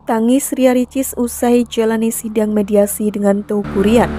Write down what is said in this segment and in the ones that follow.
Tangis Ria Ricis usai jalani sidang mediasi dengan Teuku Ryan.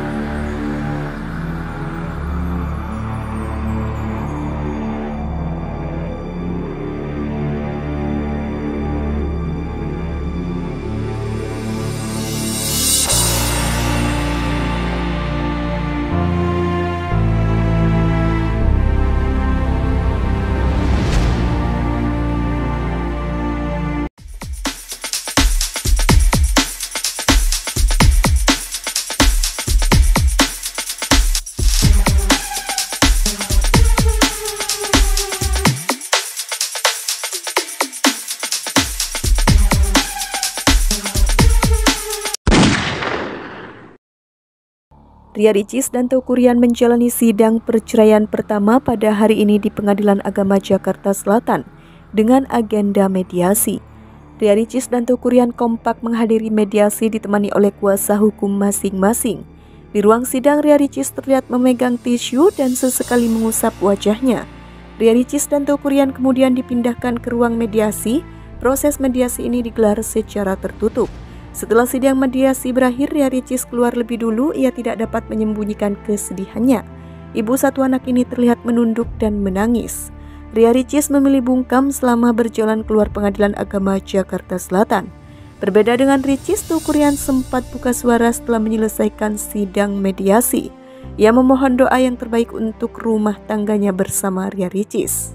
Ria Ricis dan Teuku Ryan menjalani sidang perceraian pertama pada hari ini di Pengadilan Agama Jakarta Selatan dengan agenda mediasi. Ria Ricis dan Teuku Ryan kompak menghadiri mediasi ditemani oleh kuasa hukum masing-masing. Di ruang sidang, Ria Ricis terlihat memegang tisu dan sesekali mengusap wajahnya. Ria Ricis dan Teuku Ryan kemudian dipindahkan ke ruang mediasi. Proses mediasi ini digelar secara tertutup. Setelah sidang mediasi berakhir, Ria Ricis keluar lebih dulu. Ia tidak dapat menyembunyikan kesedihannya. Ibu satu anak ini terlihat menunduk dan menangis. Ria Ricis memilih bungkam selama berjalan keluar Pengadilan Agama Jakarta Selatan. Berbeda dengan Ricis, Teuku Ryan sempat buka suara setelah menyelesaikan sidang mediasi. Ia memohon doa yang terbaik untuk rumah tangganya bersama Ria Ricis.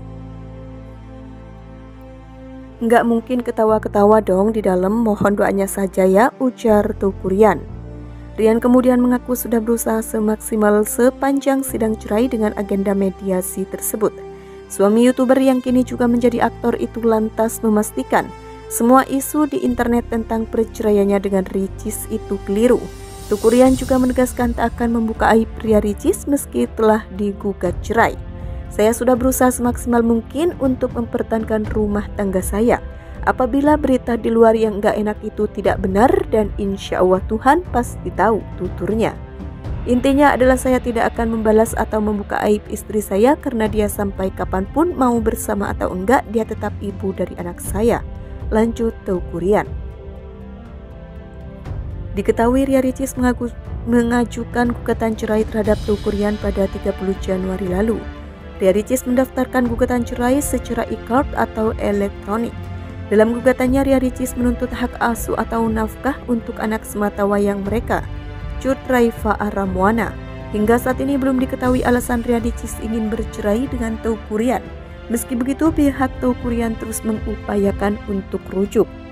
Nggak mungkin ketawa-ketawa dong di dalam, mohon doanya saja ya, ujar Teuku Ryan. Ryan kemudian mengaku sudah berusaha semaksimal sepanjang sidang cerai dengan agenda mediasi tersebut. Suami YouTuber yang kini juga menjadi aktor itu lantas memastikan semua isu di internet tentang perceraiannya dengan Ricis itu keliru. Teuku Ryan juga menegaskan tak akan membuka aib Ria Ricis meski telah digugat cerai. Saya sudah berusaha semaksimal mungkin untuk mempertahankan rumah tangga saya. Apabila berita di luar yang gak enak itu tidak benar, dan insya Allah Tuhan pasti tahu, tuturnya. Intinya adalah saya tidak akan membalas atau membuka aib istri saya karena dia sampai kapanpun mau bersama atau enggak, dia tetap ibu dari anak saya. Lanjut Teuku Ryan. Diketahui Ria Ricis mengajukan gugatan cerai terhadap Teuku Ryan pada 30 Januari lalu. Ria Ricis mendaftarkan gugatan cerai secara e-court atau elektronik. Dalam gugatannya, Ria Ricis menuntut hak asuh atau nafkah untuk anak sematawayang mereka, Cut Raifa Aramuana. Hingga saat ini belum diketahui alasan Ria Ricis ingin bercerai dengan Teuku Ryan. Meski begitu, pihak Teuku Ryan terus mengupayakan untuk rujuk.